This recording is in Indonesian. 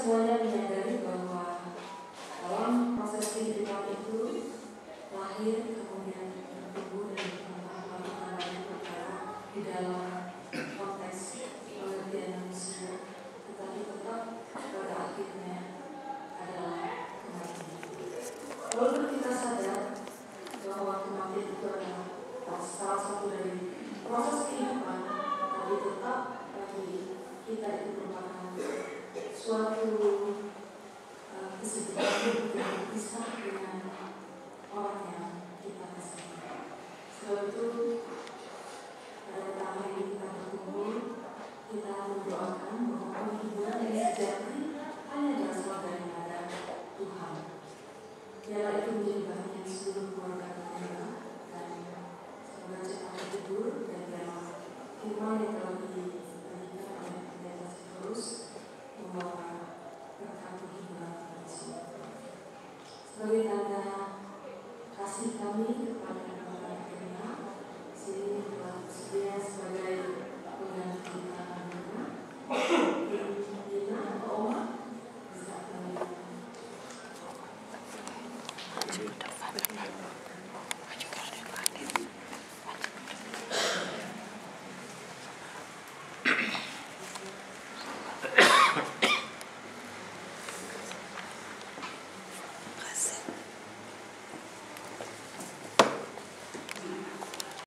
semuanya menyadari bahwa dalam proses kehidupan itu lahir, kemudian tumbuh dan melakukan banyak perkara di dalam konteks pengertian manusia, tetapi tetap pada akhirnya adalah kematian. Walaupun kita sadar bahwa kematian itu adalah salah satu dari proses kehidupan, tapi tetap bagi kita itu merupakan suatu kesedihan yang berpisah dengan orang yang kita kasihi. Sebab itu pada pertama ini kita berkumpul, kita mendoakan bahwa penghiburan yang sejati hanya berasal daripada Tuhan. Biarlah itu menjadi bagian seluruh keluarga kita, dan semoga cepat tidur dan dalam firman yang telah diberikan oleh pendeta terus membawa berkat penghiburan manusia. Sebagai tanda kasih kami kepada